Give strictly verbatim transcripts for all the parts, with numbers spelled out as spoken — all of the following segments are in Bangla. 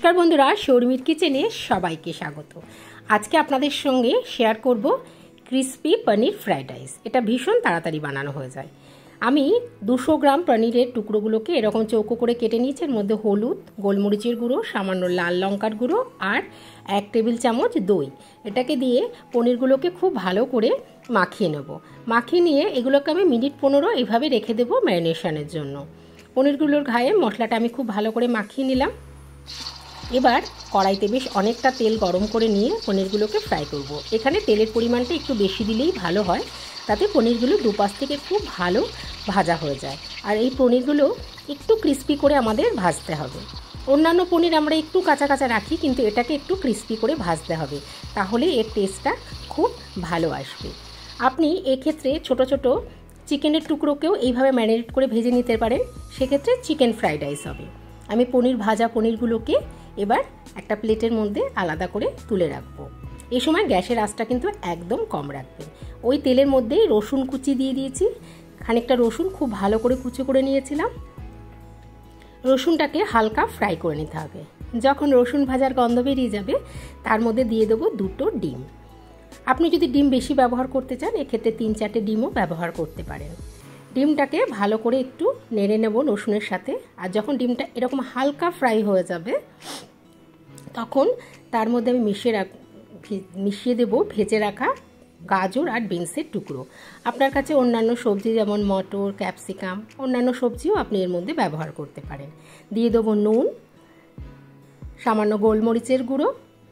নমস্কার বন্ধুরা, শর্মির কিচেনে সবাইকে স্বাগত। আজকে আপনাদের সঙ্গে শেয়ার করব ক্রিসপি পনির ফ্রাইড রাইস। এটা ভীষণ তাড়াতাড়ি বানানো হয়ে যায়। আমি দুশো গ্রাম পনিরের টুকরোগুলোকে এরকম চৌকো করে কেটে নিয়েছি। এর মধ্যে হলুদ, গোলমরিচের গুঁড়ো, সামান্য লাল লঙ্কার গুঁড়ো আর এক টেবিল চামচ দই, এটাকে দিয়ে পনিরগুলোকে খুব ভালো করে মাখিয়ে নেব। মাখিয়ে নিয়ে এগুলোকে আমি মিনিট পনেরো এইভাবে রেখে দেবো ম্যারিনেশনের জন্য। পনিরগুলোর গায়ে মশলাটা আমি খুব ভালো করে মাখিয়ে নিলাম। এবার কড়াইতে বেশ অনেকটা তেল গরম করে নিয়ে পনিরগুলোকে ফ্রাই করব। এখানে তেলের পরিমাণটা একটু বেশি দিলেই ভালো হয়, তাতে পনিরগুলো দুপাশ থেকে খুব ভালো ভাজা হয়ে যায়। আর এই পনিরগুলো একটু ক্রিস্পি করে আমাদের ভাজতে হবে। অন্যান্য পনির আমরা একটু কাঁচা কাঁচা রাখি, কিন্তু এটাকে একটু ক্রিস্পি করে ভাজতে হবে, তাহলে এর টেস্টটা খুব ভালো আসবে। আপনি এক্ষেত্রে ছোট ছোট চিকেনের টুকরোকেও এইভাবে ম্যারিনেট করে ভেজে নিতে পারেন, সেক্ষেত্রে চিকেন ফ্রাইড রাইস হবে। আমি পনির ভাজা পনিরগুলোকে এবার একটা প্লেটের মধ্যে আলাদা করে তুলে রাখবো। এই সময় গ্যাসের আঁচটা কিন্তু একদম কম রাখবেন। ওই তেলের মধ্যেই রসুন কুচি দিয়ে দিয়েছি, খানিকটা রসুন খুব ভালো করে কুচি করে নিয়েছিলাম। রসুনটাকে হালকা ফ্রাই করে নিতে হবে। যখন রসুন ভাজার গন্ধ বেরিয়ে যাবে, তার মধ্যে দিয়ে দেবো দুটো ডিম। আপনি যদি ডিম বেশি ব্যবহার করতে চান, এক্ষেত্রে তিন চারটে ডিমও ব্যবহার করতে পারেন। ডিমটাকে ভালো করে একটু নেড়ে নেব রসুনের সাথে। আর যখন ডিমটা এরকম হালকা ফ্রাই হয়ে যাবে, তখন তার মধ্যে আমি মিশিয়ে রাখ মিশিয়ে দেবো ভেজে রাখা গাজর আর বিনসের টুকরো। আপনার কাছে অন্যান্য সবজি যেমন মটর, ক্যাপসিকাম, অন্যান্য সবজিও আপনি এর মধ্যে ব্যবহার করতে পারেন। দিয়ে দেবো নুন, সামান্য গোলমরিচের গুঁড়ো,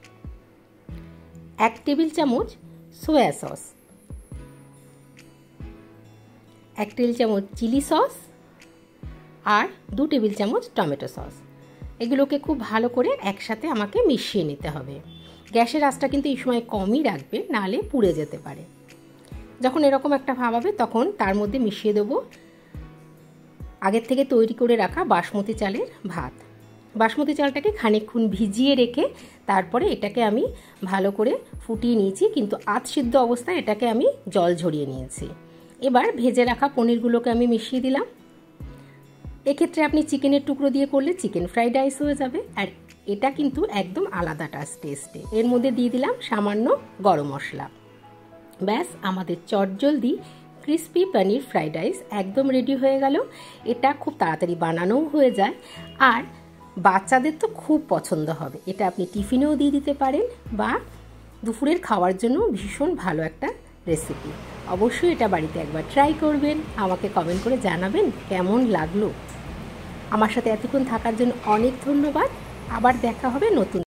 এক টেবিল চামচ সয়া সস, এক টেবিল চামচ চিলি সস আর দু টেবিল চামচ টমেটো সস। এগুলোকে খুব ভালো করে একসাথে আমাকে মিশিয়ে নিতে হবে। গ্যাসের আঁচটা কিন্তু এই সময় কমই রাখবে, নাহলে পুড়ে যেতে পারে। যখন এরকম একটা ভাব হবে, তখন তার মধ্যে মিশিয়ে দেবো আগের থেকে তৈরি করে রাখা বাসমতি চালের ভাত। বাসমতি চালটাকে খানিকক্ষণ ভিজিয়ে রেখে তারপরে এটাকে আমি ভালো করে ফুটিয়ে নিয়েছি, কিন্তু আধ সিদ্ধ অবস্থায় এটাকে আমি জল ঝরিয়ে নিয়েছি। এবার ভেজে রাখা পনিরগুলোকে আমি মিশিয়ে দিলাম। এক্ষেত্রে আপনি চিকেনের টুকরো দিয়ে করলে চিকেন ফ্রাইড রাইস হয়ে যাবে, আর এটা কিন্তু একদম আলাদা টেস্টে। এর মধ্যে দিয়ে দিলাম সামান্য গরম মশলা। ব্যাস, আমাদের চটজলদি ক্রিসপি পনির ফ্রাইড রাইস একদম রেডি হয়ে গেল। এটা খুব তাড়াতাড়ি বানানোও হয়ে যায়, আর বাচ্চাদের তো খুব পছন্দ হবে। এটা আপনি টিফিনেও দিয়ে দিতে পারেন, বা দুপুরের খাওয়ার জন্য ভীষণ ভালো একটা রেসিপি। অবশ্যই এটা বাড়িতে একবার ট্রাই করবেন, আমাকে কমেন্ট করে জানাবেন কেমন লাগলো। আমার সাথে এতক্ষণ থাকার জন্য অনেক ধন্যবাদ। আবার দেখা হবে নতুন